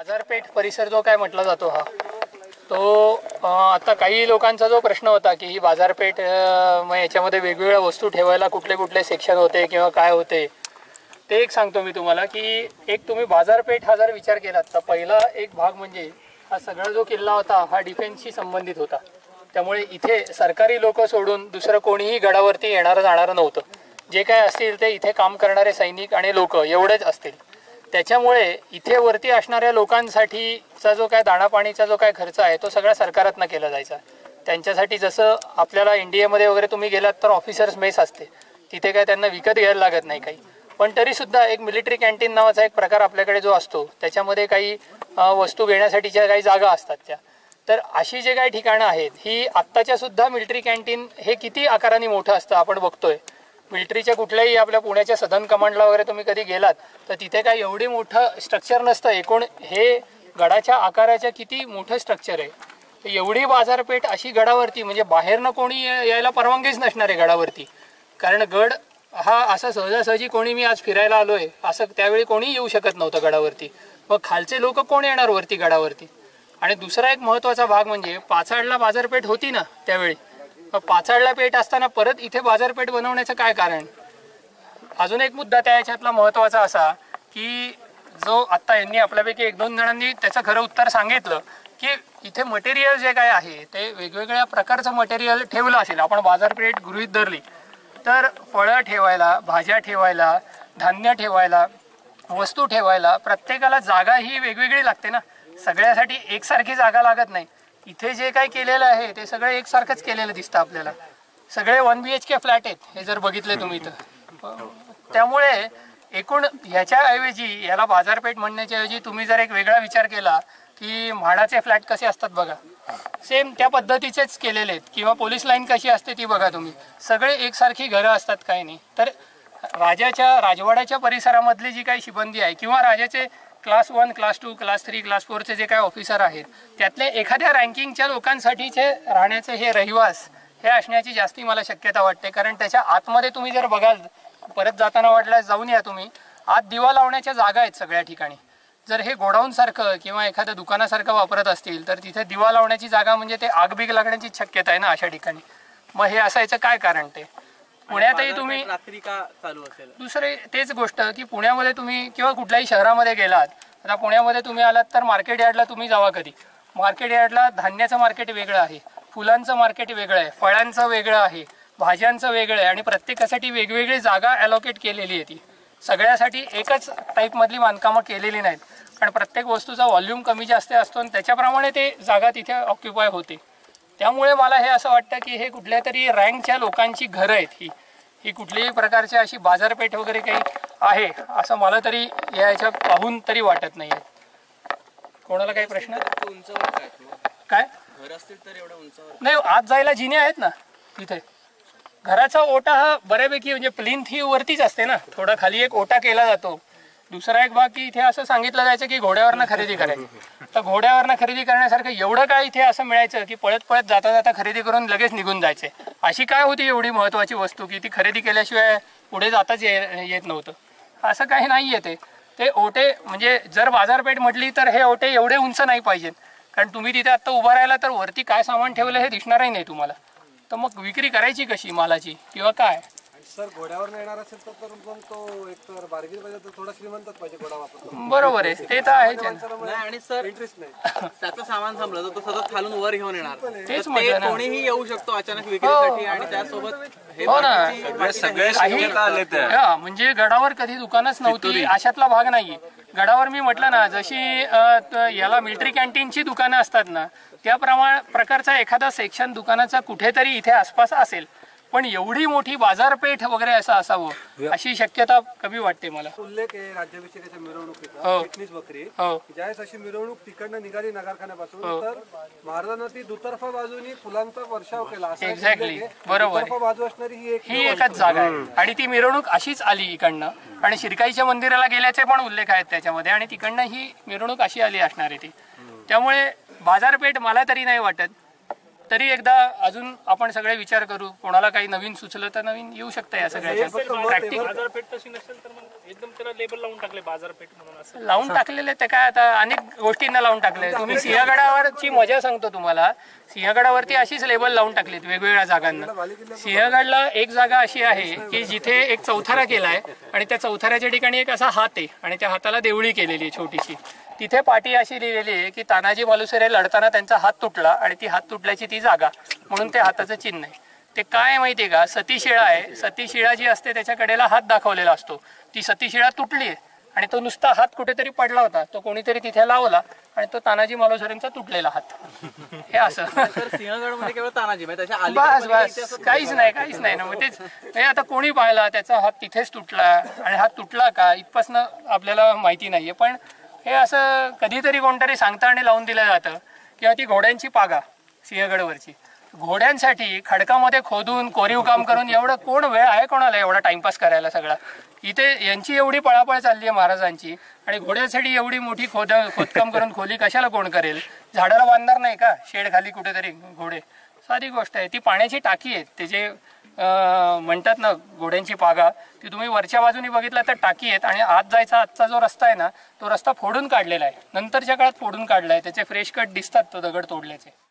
बाजारपेठ परिसर जो काय म्हटला जातो हा तो आता काही लोकांचा जो प्रश्न होता की ही बाजारपेठ मग याच्यामध्ये वेगवेगळ्या वस्तू ठेवायला कुठले कुठले सेक्शन होते किंवा काय होते ते एक सांगतो मी तुम्हाला की एक तुम्ही बाजारपेठ हा जर विचार केलात तर पहिला एक भाग म्हणजे हा सगळा जो किल्ला होता हा डिफेन्सशी संबंधित होता। त्यामुळे इथे सरकारी लोक सोडून दुसरं कोणीही गडावरती येणारं जाणारं नव्हतं। जे काय असतील ते इथे काम करणारे सैनिक आणि लोक एवढेच असतील। त्याच्यामुळे इथे वरती असणाऱ्या लोकांसाठीचा जो काय दाणापाणीचा जो काय खर्च आहे तो सगळा सरकारातनं केला जायचा। त्यांच्यासाठी जसं आपल्याला इंडियामध्ये वगैरे तुम्ही गेलात तर ऑफिसर्स मेस असते, तिथे काय त्यांना विकत घ्यायला लागत नाही काही, पण तरीसुद्धा एक मिलिटरी कॅन्टीन नावाचा एक प्रकार आपल्याकडे जो असतो त्याच्यामध्ये काही वस्तू घेण्यासाठीच्या काही जागा असतात त्या। तर अशी जे काही ठिकाणं आहेत ही आत्ताच्या सुद्धा मिलिटरी कॅन्टीन हे किती आकाराने मोठं असतं आपण बघतोय। मिलिटरीच्या कुठल्याही आपल्या पुण्याच्या सदन कमांडला वगैरे तुम्ही कधी गेलात तर तिथे काय एवढी मोठं स्ट्रक्चर नसतं। एकूण हे गडाच्या आकाराच्या किती मोठं स्ट्रक्चर आहे। तर एवढी बाजारपेठ अशी गडावरती म्हणजे बाहेरनं कोणी यायला परवानगीच नसणार आहे गडावरती, कारण गड हा असा सहजासहजी कोणी मी आज फिरायला आलोय असं त्यावेळी कोणी येऊ शकत नव्हतं गडावरती। मग खालचे लोक कोण येणार वरती गडावरती? आणि दुसरा एक महत्त्वाचा भाग म्हणजे पाचाडला बाजारपेठ होती ना त्यावेळी, पाचाडला पेठ असताना परत इथे बाजारपेठ बनवण्याचं काय कारण? अजून एक मुद्दा त्या याच्यातला महत्त्वाचा असा की जो आत्ता यांनी आपल्यापैकी एक दोन जणांनी त्याचं खरं उत्तर सांगितलं की इथे मटेरियल जे काय आहे ते वेगवेगळ्या प्रकारचं मटेरियल ठेवलं असेल। आपण बाजारपेठ गृहीत धरली तर फळं ठेवायला, भाज्या ठेवायला, धान्य ठेवायला, वस्तू ठेवायला प्रत्येकाला जागा ही वेगवेगळी लागते ना, सगळ्यासाठी एकसारखी जागा लागत नाही। इथे जे काही केलेलं आहे ते सगळे एकसारखंच केलेलं दिसतं आपल्याला, सगळे 1 BHK फ्लॅट आहेत हे जर बघितले तुम्ही तर। त्यामुळे एकूण ह्याच्याऐवजी याला बाजारपेठ म्हणण्याच्या ऐवजी तुम्ही जर एक वेगळा विचार केला की म्हाडाचे फ्लॅट कसे असतात बघा, सेम त्या पद्धतीचेच केलेले आहेत, किंवा पोलीस लाईन कशी असते ती बघा तुम्ही, सगळे एकसारखी घरं असतात काही नाही। तर राजवाड्याच्या परिसरामधली जी काही शिबंदी आहे किंवा राजाचे क्लास 1, क्लास 2, क्लास 3, क्लास 4चे जे काही ऑफिसर आहेत त्यातले एखाद्या रँकिंगच्या लोकांसाठीचे राहण्याचे हे रहिवास हे असण्याची जास्ती मला शक्यता वाटते। कारण त्याच्या आतमध्ये तुम्ही जर बघाल परत जाताना वाटल्यास जाऊन या तुम्ही, आत दिवा लावण्याच्या जागा आहेत सगळ्या ठिकाणी। जर हे गोडाऊनसारखं किंवा एखाद्या दुकानासारखं वापरत असतील तर तिथे दिवा लावण्याची जागा म्हणजे ते आगबीग लागण्याची शक्यता आहे ना अशा ठिकाणी। मग हे असायचं काय कारण? ते पुण्यातही तुम्ही रात्री का चालू असेल? दुसरे तेच गोष्ट की पुण्यामध्ये तुम्ही किंवा कुठल्याही शहरामध्ये गेलात, आता पुण्यामध्ये तुम्ही आलात तर मार्केट यार्डला तुम्ही जावा कधी, मार्केट यार्डला धान्याचं मार्केट वेगळं आहे, फुलांचं मार्केट वेगळं आहे, फळांचं वेगळं आहे, भाज्यांचं वेगळं आहे, आणि प्रत्येकासाठी वेगवेगळी जागा ॲलोकेट केलेली आहे। ती सगळ्यासाठी एकच टाईपमधली बांधकामं केलेली नाहीत, कारण प्रत्येक वस्तूचा व्हॉल्यूम कमी जास्त असतो आणि त्याच्याप्रमाणे ते जागा तिथे ऑक्युपाय होते। त्यामुळे मला हे असं वाटतं की हे कुठल्या तरी रँकच्या लोकांची घरं आहेत, ही कुठल्याही प्रकारची अशी बाजारपेठ वगैरे काही आहे असं मला तरी याच्या पाहून तरी वाटत नाही आहे। कोणाला काही प्रश्न? काय घर असतील तर एवढं उंचावर नाही, आत जायला जिने आहेत ना तिथे। घराचा ओटा हा बऱ्यापैकी म्हणजे प्लिंथ ही वरतीच असते ना, थोडा खाली एक ओटा केला जातो। दुसरा एक भाग की इथे असं सांगितलं जायचं की घोड्यावरनं खरेदी करायची, तर घोड्यावरनं खरेदी करण्यासारखं एवढं काय इथे असं मिळायचं की पळत पळत जाता जाता खरेदी करून लगेच निघून जायचे। अशी काय होती एवढी महत्त्वाची वस्तू की ती खरेदी केल्याशिवाय पुढे जाताच येत नव्हतं? असं काही नाही आहे। ते ओटे म्हणजे जर बाजारपेठ म्हटली तर हे ओटे एवढे उंच नाही पाहिजेत, कारण तुम्ही तिथे आत्ता उभा राहिला तर वरती काय सामान ठेवलं हे दिसणारही नाही तुम्हाला। तर मग विक्री करायची कशी मालाची किंवा काय? सर घोड्यावर येणार असेल तर मग तो एक तर बार्गेन पाहिजे, तर थोडा श्रीमंतच पाहिजे घोडा वापरतो। बरोबर आहे, ते तर आहे। नाही आणि सर इंटरेस्ट नाही, त्याचं सामान संपलं तर तो सतत खालून वर घेऊन येणार, तेच म्हटलं ना, कोणीही येऊ शकतो अचानक विक्रीसाठी आणि त्यासोबत हो ना सगळे शक्यता आले तर म्हणजे गडावर कधी दुकानच नव्हती अशातला भाग नाहीये। गडावर मी म्हटलं ना जशी याला मिलिटरी कॅन्टीनची दुकानं असतात ना त्या प्रकारचा एखादा सेक्शन दुकानाचा कुठेतरी इथे आसपास असेल, पण एवढी मोठी बाजारपेठ वगैरे असं असावं अशी शक्यता कमी वाटते मला। उल्लेख आहे राज्याभिषेकाच्या मिरवणुकीचा, फिटनेस बकरी ज्यावेळेस अशी मिरवणूक तिकडनं निघाली नगरखान्यापासून तर महाराजांना ती दुतर्फा बाजूनी फुलांचा वर्षाव केला। एक्झॅक्टली बरोबर, बाजू असणारी ही एकच जागा आहे आणि ती मिरवणूक अशीच आली इकडनं, आणि शिरकाईच्या मंदिराला गेल्याचे पण उल्लेख आहेत त्याच्यामध्ये, आणि तिकडनं ही मिरवणूक अशी आली असणार आहे ती। त्यामुळे बाजारपेठ मला तरी नाही वाटत। तरी एकदा अजून आपण सगळे विचार करू, कोणाला काही नवीन सुचलं तर नवीन येऊ शकतं या सगळ्याच्या प्रॅक्टिकल। एकदम त्याला लेबल लावून टाकले बाजारपेठ म्हणून असं. लावून टाकलेले ते काय आता अनेक गोष्टींना लावून टाकले. तुम्ही सिंहगडावरची मजा सांगतो तुम्हाला. सिंहगडावरती अशीच लेबल लावून टाकलीत वेगवेगळ्या जागांना. सिंहगडला एक जागा अशी आहे की जिथे एक चौथारा केलाय आणि त्या चौथाऱ्याच्या ठिकाणी एक असा हात आहे आणि त्या हाताला देवळी केलेली आहे छोटीशी. तिथे पाटी अशी लिहिलेली आहे की तानाजी मालुसरे लढताना त्यांचा हात तुटला आणि ती हात तुटल्याची ती जागा म्हणून ते हाताचं चिन्ह आहे. ते काय माहितीये का, सतीशिळा आहे. सतीशिळा जी असते त्याच्या कडेला हात दाखवलेला असतो. ती सतीशिळा तुटली आहे आणि तो नुसता हात कुठेतरी पडला होता, तो कोणीतरी तिथे लावला आणि तो तानाजी मालुसरेंचा तुटलेला हात. हे असं तर सिंहगड मध्ये केवळ तानाजी म्हणजे त्याच्या बस अलीकडे बस काहीच नाही ना. मग तेच म्हणजे आता कोणी पाहिला त्याचा हात तिथेच तुटला आणि हात तुटला का इथपासनं आपल्याला माहिती नाहीये. पण हे असं कधीतरी कोणतरी सांगतं आणि लावून दिलं जातं. किंवा ती घोड्यांची पागा सिंहगडवरची, घोड्यांसाठी खडकामध्ये खोदून कोरीव काम करून एवढं कोण वेळ आहे कोणाला एवढा टाइमपास करायला सगळा. इथे यांची एवढी पळापळ चालली आहे महाराजांची आणि घोड्यासाठी एवढी मोठी खोदकाम करून खोली कशाला कोण करेल. झाडाला बांधणार नाही का शेड खाली कुठेतरी घोडे. साधी गोष्ट आहे. ती पाण्याची टाकी आहे. ते जे म्हणतात ना घोड्यांची पागा, ती तुम्ही वरच्या बाजूने बघितलं तर टाकी आहेत आणि आत जायचा आजचा जो रस्ता आहे ना तो रस्ता फोडून काढलेला आहे. नंतरच्या काळात फोडून काढला आहे. त्याचे फ्रेश कट दिसतात तो दगड तोडल्याचे.